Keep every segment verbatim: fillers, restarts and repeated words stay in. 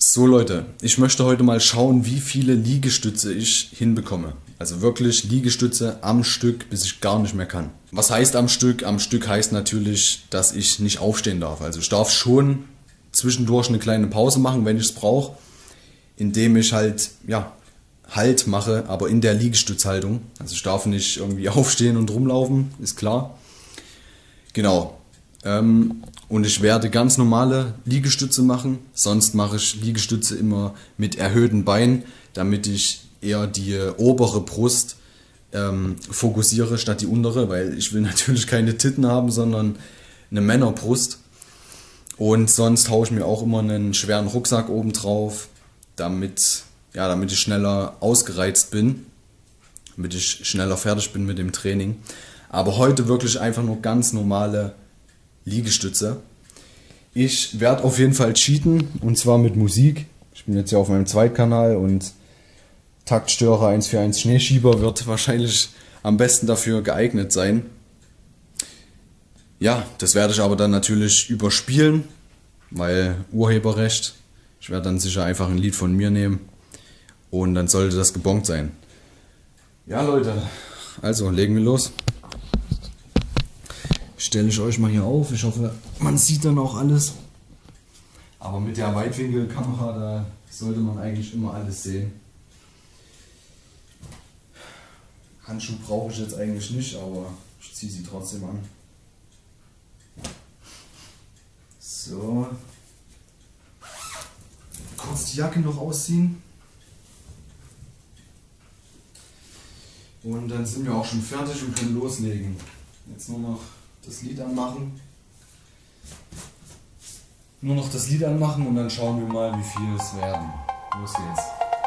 So Leute, ich möchte heute mal schauen, wie viele Liegestütze ich hinbekomme. Also wirklich Liegestütze am Stück, bis ich gar nicht mehr kann. Was heißt am Stück? Am Stück heißt natürlich, dass ich nicht aufstehen darf. Also ich darf schon zwischendurch eine kleine Pause machen, wenn ich es brauche, indem ich halt, ja, Halt mache, aber in der Liegestützhaltung. Also ich darf nicht irgendwie aufstehen und rumlaufen, ist klar. Genau. Ähm, und ich werde ganz normale Liegestütze machen. Sonst mache ich Liegestütze immer mit erhöhten Beinen, damit ich eher die obere Brust ähm, fokussiere statt die untere, weil ich will natürlich keine Titten haben, sondern eine Männerbrust. Und sonst haue ich mir auch immer einen schweren Rucksack oben drauf, damit, ja, damit ich schneller ausgereizt bin, damit ich schneller fertig bin mit dem Training. Aber heute wirklich einfach nur ganz normale Liegestütze. Ich werde auf jeden Fall cheaten, und zwar mit Musik. Ich bin jetzt hier auf meinem Zweitkanal und Taktstörer eins vier eins Schneeschieber wird wahrscheinlich am besten dafür geeignet sein. Ja, das werde ich aber dann natürlich überspielen, weil Urheberrecht. Ich werde dann sicher einfach ein Lied von mir nehmen und dann sollte das gebongt sein. Ja Leute, also legen wir los. Stelle ich euch mal hier auf. Ich hoffe, man sieht dann auch alles. Aber mit der Weitwinkelkamera, da sollte man eigentlich immer alles sehen. Handschuhe brauche ich jetzt eigentlich nicht, aber ich ziehe sie trotzdem an. So. Kurz die Jacke noch ausziehen. Und dann sind wir auch schon fertig und können loslegen. Jetzt nur noch das Lied anmachen. Nur noch das Lied anmachen und dann schauen wir mal, wie viel es werden. Los geht's.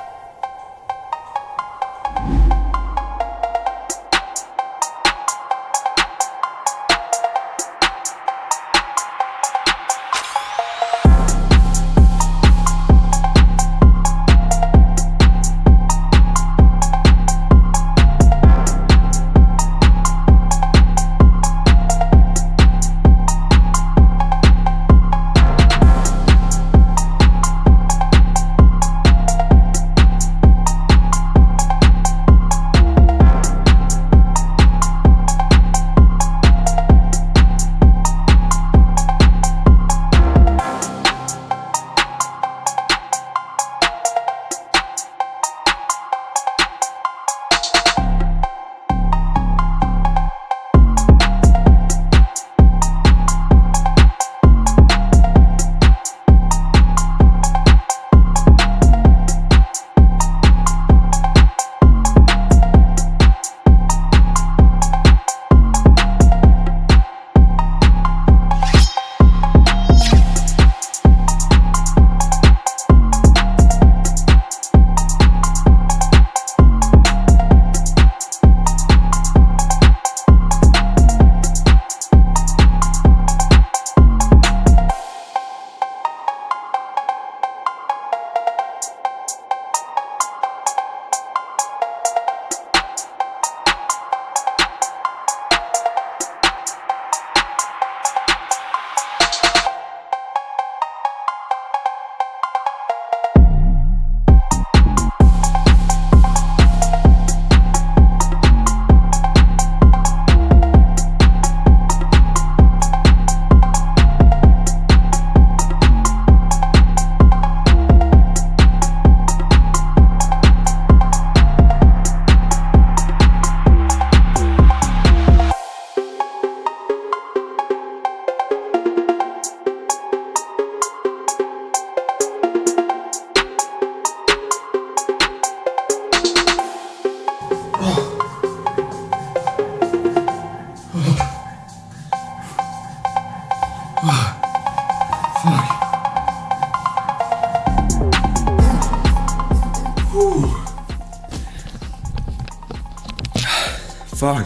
Fuck.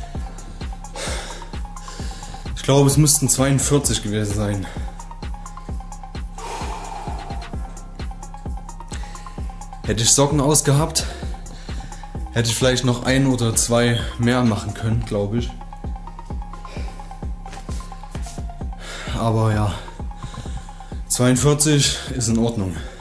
Ich glaube, es müssten zweiundvierzig gewesen sein. Hätte ich Socken ausgehabt, hätte ich vielleicht noch ein oder zwei mehr machen können, glaube ich. Aber ja, zweiundvierzig ist in Ordnung.